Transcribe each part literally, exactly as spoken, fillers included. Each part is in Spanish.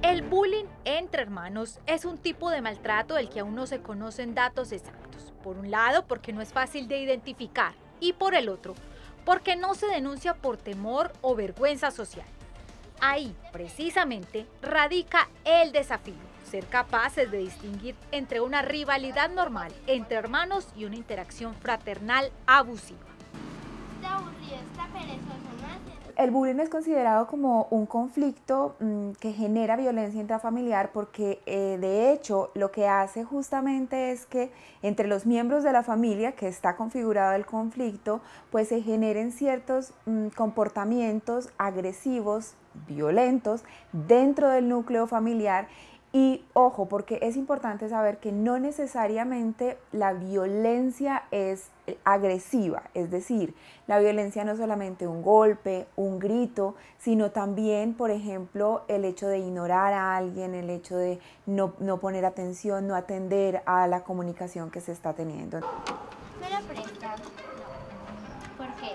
El bullying entre hermanos es un tipo de maltrato del que aún no se conocen datos exactos. Por un lado, porque no es fácil de identificar, y por el otro, porque no se denuncia por temor o vergüenza social. Ahí, precisamente, radica el desafío, ser capaces de distinguir entre una rivalidad normal entre hermanos y una interacción fraternal abusiva. Está aburrido, está perezoso, ¿no? El bullying es considerado como un conflicto mmm, que genera violencia intrafamiliar porque eh, de hecho lo que hace justamente es que entre los miembros de la familia que está configurado el conflicto, pues se generen ciertos mmm, comportamientos agresivos, violentos dentro del núcleo familiar. Y ojo, porque es importante saber que no necesariamente la violencia es agresiva, es decir, la violencia no es solamente un golpe, un grito, sino también, por ejemplo, el hecho de ignorar a alguien, el hecho de no, no poner atención, no atender a la comunicación que se está teniendo. ¿Me lo prestas? ¿Por qué?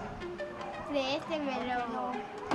Préstemelo.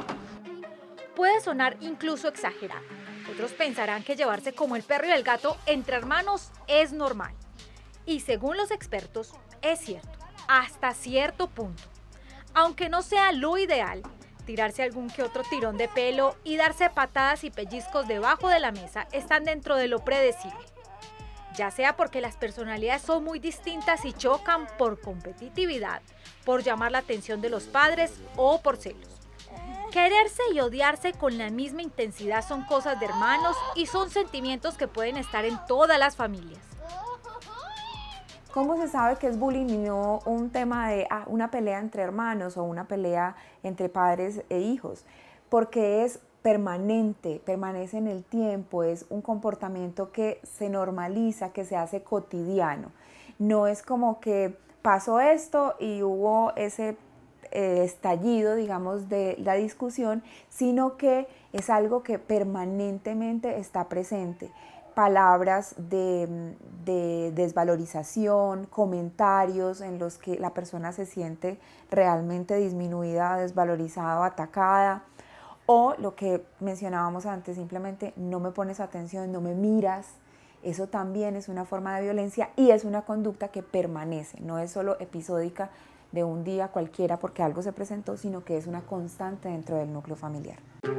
Puede sonar incluso exagerado. Otros pensarán que llevarse como el perro y el gato entre hermanos es normal. Y según los expertos, es cierto, hasta cierto punto. Aunque no sea lo ideal, tirarse algún que otro tirón de pelo y darse patadas y pellizcos debajo de la mesa están dentro de lo predecible. Ya sea porque las personalidades son muy distintas y chocan por competitividad, por llamar la atención de los padres o por celos. Quererse y odiarse con la misma intensidad son cosas de hermanos y son sentimientos que pueden estar en todas las familias. ¿Cómo se sabe que es bullying y no un tema de ah, una pelea entre hermanos o una pelea entre padres e hijos? Porque es permanente, permanece en el tiempo, es un comportamiento que se normaliza, que se hace cotidiano. No es como que pasó esto y hubo ese Eh, estallido, digamos, de la discusión, sino que es algo que permanentemente está presente. Palabras de, de desvalorización, comentarios en los que la persona se siente realmente disminuida, desvalorizada, atacada, o lo que mencionábamos antes, simplemente no me pones atención, no me miras. Eso también es una forma de violencia y es una conducta que permanece, no es solo episódica de un día cualquiera porque algo se presentó, sino que es una constante dentro del núcleo familiar.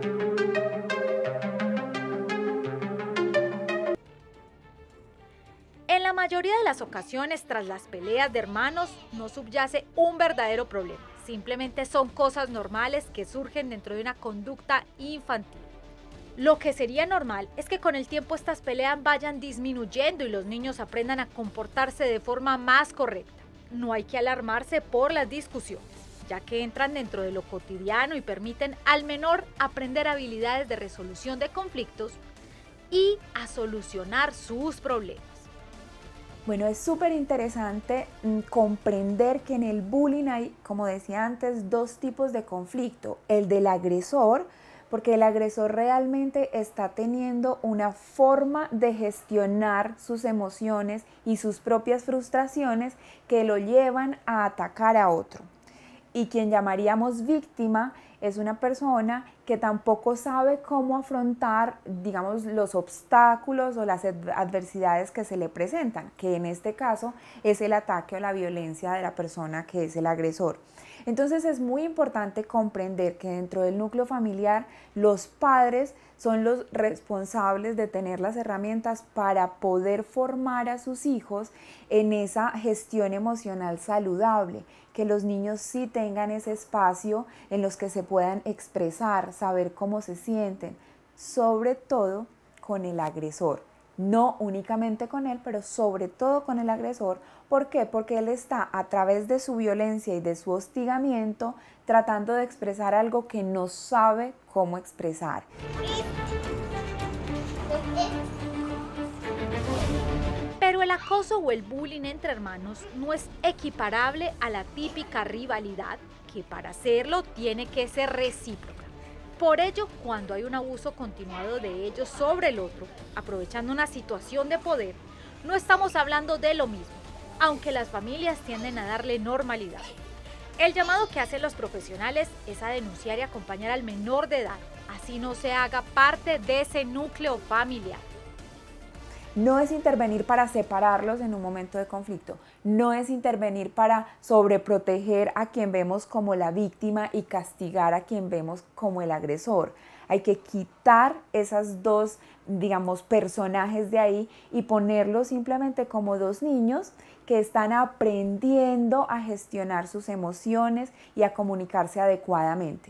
En la mayoría de las ocasiones, tras las peleas de hermanos, no subyace un verdadero problema. Simplemente son cosas normales que surgen dentro de una conducta infantil. Lo que sería normal es que con el tiempo estas peleas vayan disminuyendo y los niños aprendan a comportarse de forma más correcta. No hay que alarmarse por las discusiones, ya que entran dentro de lo cotidiano y permiten al menor aprender habilidades de resolución de conflictos y a solucionar sus problemas. Bueno, es súper interesante comprender que en el bullying hay, como decía antes, dos tipos de conflicto. El del agresor, porque el agresor realmente está teniendo una forma de gestionar sus emociones y sus propias frustraciones que lo llevan a atacar a otro. Y quien llamaríamos víctima es una persona que tampoco sabe cómo afrontar, digamos, los obstáculos o las adversidades que se le presentan, que en este caso es el ataque o la violencia de la persona que es el agresor. Entonces es muy importante comprender que dentro del núcleo familiar los padres son los responsables de tener las herramientas para poder formar a sus hijos en esa gestión emocional saludable, que los niños sí tengan ese espacio en los que se puedan expresar, saber cómo se sienten, sobre todo con el agresor. No únicamente con él, pero sobre todo con el agresor. ¿Por qué? Porque él está a través de su violencia y de su hostigamiento tratando de expresar algo que no sabe cómo expresar. Pero el acoso o el bullying entre hermanos no es equiparable a la típica rivalidad, que para hacerlo tiene que ser recíproca. Por ello, cuando hay un abuso continuado de ellos sobre el otro, aprovechando una situación de poder, no estamos hablando de lo mismo, aunque las familias tienden a darle normalidad. El llamado que hacen los profesionales es a denunciar y acompañar al menor de edad, así no se haga parte de ese núcleo familiar. No es intervenir para separarlos en un momento de conflicto, no es intervenir para sobreproteger a quien vemos como la víctima y castigar a quien vemos como el agresor. Hay que quitar esas dos, digamos, personajes de ahí y ponerlos simplemente como dos niños que están aprendiendo a gestionar sus emociones y a comunicarse adecuadamente.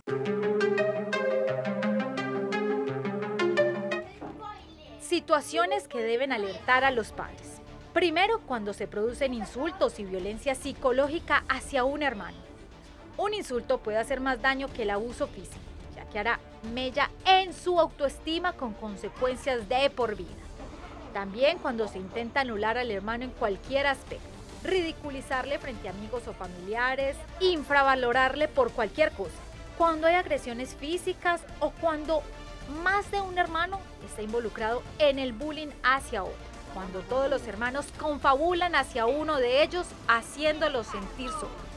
Situaciones que deben alertar a los padres. Primero, cuando se producen insultos y violencia psicológica hacia un hermano. Un insulto puede hacer más daño que el abuso físico, ya que hará mella en su autoestima con consecuencias de por vida. También cuando se intenta anular al hermano en cualquier aspecto, ridiculizarle frente a amigos o familiares, infravalorarle por cualquier cosa. Cuando hay agresiones físicas o cuando más de un hermano está involucrado en el bullying hacia otro. Cuando todos los hermanos confabulan hacia uno de ellos, haciéndolo sentir solo.